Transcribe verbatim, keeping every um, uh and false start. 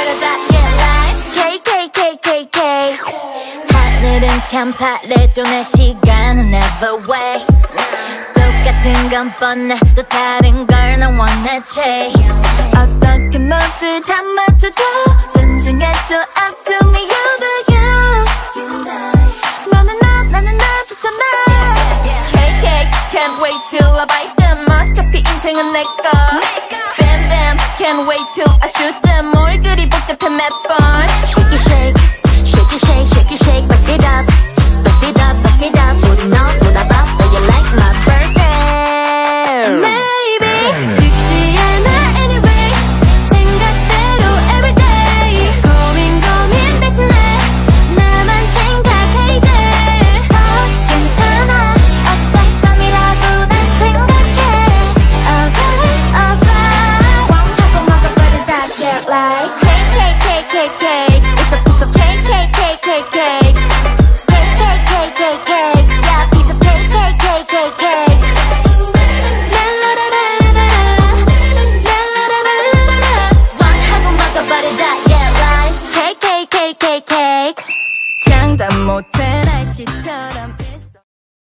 먹어버려다 get life Cake cake cake cake cake 하늘은 참 파래도 내 시간은 never waits 똑같은 건 뻔해 또 다른 걸 난 원해 chase 어떻게 모두 다 맞춰줘 존중해줘 up to me you do you 너는 나 나는 나 좋잖아 Cake cake can't wait till I bite them 어차피 인생은 내꺼 Bam bam can't wait till I shoot them 뭘 그리 복잡해 몇 번 Shake it shake shake it shake shake it shake bust it up bust it up bust it up 우리 너보다 바빠 you like my birthday Maybe 쉽지 않아 anyway 생각대로 everyday 고민 고민 대신에 나만 생각해 이제 다 괜찮아 어떤 밤이라도 난 생각해 Alright alright 하고 먹어버리자 get like Cake cake cake cake cake It's a piece of cake cake cake cake cake Cake cake cake cake cake Yeah piece of cake cake cake cake cake 하고 먹어버리자 get like Cake cake cake cake cake 장담 못해 날씨처럼